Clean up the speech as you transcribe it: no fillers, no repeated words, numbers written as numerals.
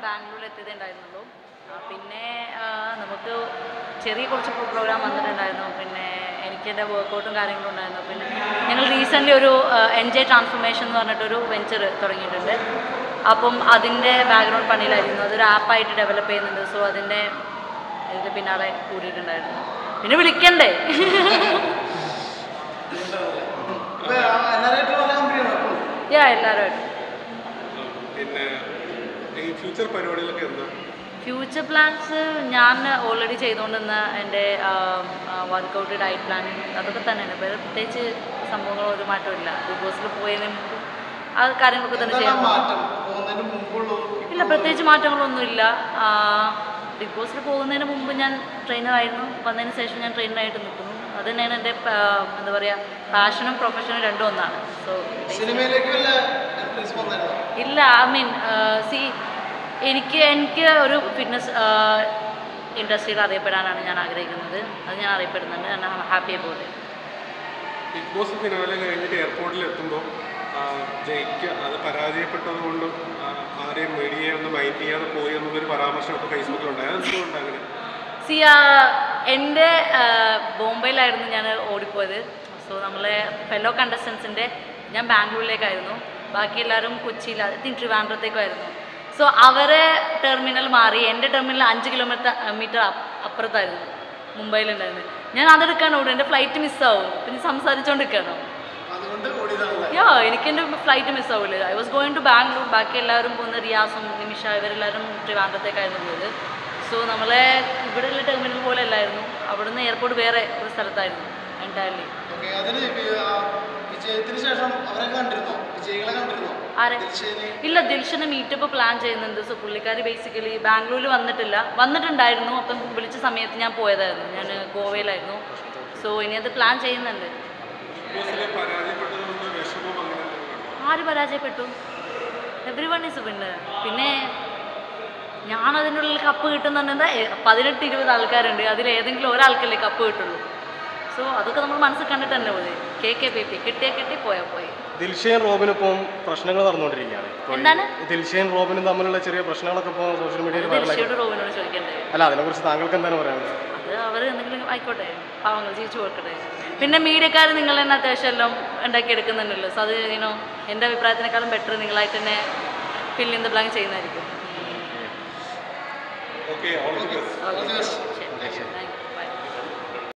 ബാംഗ്ലൂരിൽ എത്തിയതുണ്ടായിരുന്നുള്ളൂ. പിന്നെ നമുക്ക് ചെറിയ കുറച്ച് പ്രോഗ്രാം വന്നിട്ടുണ്ടായിരുന്നു. പിന്നെ എനിക്ക് എൻ്റെ വർക്കൗട്ടും കാര്യങ്ങളും ഉണ്ടായിരുന്നു. പിന്നെ ഞങ്ങൾ റീസെൻ്റ്ലി ഒരു എൻജോയ് ട്രാൻസ്ഫോർമേഷൻ എന്ന് പറഞ്ഞിട്ടൊരു വെഞ്ചർ തുടങ്ങിയിട്ടുണ്ട്. അപ്പം അതിൻ്റെ ബാക്ക്ഗ്രൗണ്ട് പണിയിലായിരുന്നു. അതൊരു ആപ്പായിട്ട് ഡെവലപ്പ് ചെയ്യുന്നുണ്ട്. സോ അതിൻ്റെ ഇതിൽ പിന്നാലെ കൂടിയിട്ടുണ്ടായിരുന്നു. പിന്നെ വിളിക്കണ്ടേ? എല്ലാവരുമായിട്ടും. ഫ്യൂച്ചർ പ്ലാൻസ് ഞാൻ ഓൾറെഡി ചെയ്തുകൊണ്ടിരുന്ന എൻ്റെ വർക്കൗട്ട്, ഡയറ്റ് പ്ലാനിങ് അതൊക്കെ തന്നെയാണ്. വേറെ പ്രത്യേകിച്ച് സംഭവങ്ങളോ ഒരു മാറ്റവും ഇല്ല. ബിഗ് ബോസിൽ പോയതിന് മുമ്പ് ആ കാര്യങ്ങളൊക്കെ തന്നെ ചെയ്യാൻ ഇല്ല. പ്രത്യേകിച്ച് മാറ്റങ്ങളൊന്നുമില്ല. ബിഗ് ബോസിൽ പോകുന്നതിന് മുമ്പ് ഞാൻ ട്രെയിനറായിരുന്നു. വന്നതിന് ശേഷം ഞാൻ ട്രെയിനറായിട്ട് നിൽക്കുന്നു. അത് തന്നെയാണ് എൻ്റെ എന്താ പറയുക, പാഷനും പ്രൊഫഷനും രണ്ടും ഒന്നാണ്. സോ ഇല്ല, ഐ മീൻ എനിക്ക് ഒരു ഫിറ്റ്നസ് ഇൻഡസ്ട്രിയിൽ അറിയപ്പെടാനാണ് ഞാൻ ആഗ്രഹിക്കുന്നത്. അത് ഞാൻ അറിയപ്പെടുന്നുണ്ട്. ഞാൻ happy about it. Bigg Boss finale കഴിഞ്ഞിട്ട് എയർപോർട്ടിൽ എത്തുമ്പോൾ ജയിക്ക് അത് പരാജയപ്പെട്ടതുകൊണ്ടും ആരെയും മീഡിയയെ ഒന്ന് മൈൻഡ് ചെയ്യാതെ പോയി എന്നൊരു പരാമർശമൊക്കെ ഫേസ്ബുക്കിലുണ്ടായി. അതെന്തുകൊണ്ട് അങ്ങനെ? എൻ്റെ ബോംബെയിലായിരുന്നു ഞാൻ ഓടിപ്പോയത്. സോ നമ്മളെ ഫെല്ലോ കണ്ടസ്റ്റൻസിൻ്റെ ഞാൻ ബാംഗ്ലൂരിലേക്കായിരുന്നു. ബാക്കി എല്ലാവരും കൊച്ചിയിൽ, ട്രിവാൻഡ്രത്തേക്കായിരുന്നു. സോ അവരെ ടെർമിനൽ മാറി എൻ്റെ ടെർമിനൽ 5 കിലോമീറ്റർ അപ്പുറത്തായിരുന്നു മുംബൈയിലുണ്ടായിരുന്നത്. ഞാൻ അതെടുക്കാൻ ഓടും. എൻ്റെ ഫ്ലൈറ്റ് മിസ്സാവും. പിന്നെ സംസാരിച്ചുകൊണ്ടിരിക്കണം. എനിക്ക് എൻ്റെ ഫ്ലൈറ്റ് മിസ്സാവില്ല. I was going to Bangalore. ബാക്കി എല്ലാവരും പോകുന്ന റിയാസും നിമിഷ ഇവരെല്ലാവരും ട്രിവാൻഡ്രത്തേക്കായിരുന്നു പോയത്. സോ നമ്മളെ ഇവിടെയുള്ള ടെർമിനൽ പോലെ അല്ലായിരുന്നു. അവിടുന്ന് എയർപോർട്ട് വേറെ ഒരു സ്ഥലത്തായിരുന്നു എൻറ്റയർലി. ഇല്ല, ദിൽഷനെ മീറ്റപ്പ് പ്ലാൻ ചെയ്യുന്നുണ്ട്. സോ പുള്ളിക്കാരി ബേസിക്കലി ബാംഗ്ലൂരിൽ വന്നിട്ടുണ്ടായിരുന്നു. അപ്പം വിളിച്ച സമയത്ത് ഞാൻ പോയതായിരുന്നു. ഞാൻ ഗോവയിലായിരുന്നു. സോ ഇനി അത് പ്ലാൻ ചെയ്യുന്നുണ്ട്. ആര് പരാജയപ്പെട്ടു? Everyone is winner. പിന്നെ ഞാൻ അതിനുള്ളിൽ കപ്പ് കിട്ടുന്നുണ്ടെന്താ 18-20 ആൾക്കാരുണ്ട്. അതിലേതെങ്കിലും ഒരാൾക്കല്ലേ കപ്പ് കിട്ടുള്ളൂ. സോ അതൊക്കെ നമ്മൾ മനസ്സിൽ കണ്ടിട്ട് തന്നെ പോലെ KKPP കിട്ടി പോയാൽ പോയി. ദിൽഷയും റോബിനിപ്പം പ്രശ്നങ്ങൾ നടന്നുകൊണ്ടിരിക്കുകയാണ്. എന്താണ് ദിൽഷയും റോബിനും തമ്മിലുള്ള ചെറിയ പ്രശ്നങ്ങളൊക്കെ ഇപ്പോൾ സോഷ്യൽ മീഡിയയിൽ റോബിനോട് ചോദിക്കണ്ടേ? അല്ല, അതിനെക്കുറിച്ച് താങ്കൾക്ക് എന്താണ് പറയാനുള്ളത്? അത് അവർ എന്തെങ്കിലും ആയിക്കോട്ടെ, പാവങ്ങൾ ജീവിച്ചു കൊടുക്കട്ടെ. പിന്നെ മീഡിയക്കാർ നിങ്ങൾ തന്നെ അത്യാവശ്യം എല്ലാം ഉണ്ടാക്കിയെടുക്കുന്നുണ്ടല്ലോ. സോ അത് എൻ്റെ അഭിപ്രായത്തിനേക്കാളും ബെറ്റർ നിങ്ങളായിട്ട് തന്നെ ഫിൽ ഇൻ ദ ബ്ലാങ്ക് ചെയ്യുന്നതായിരിക്കും. Okay, all the best. Thank you.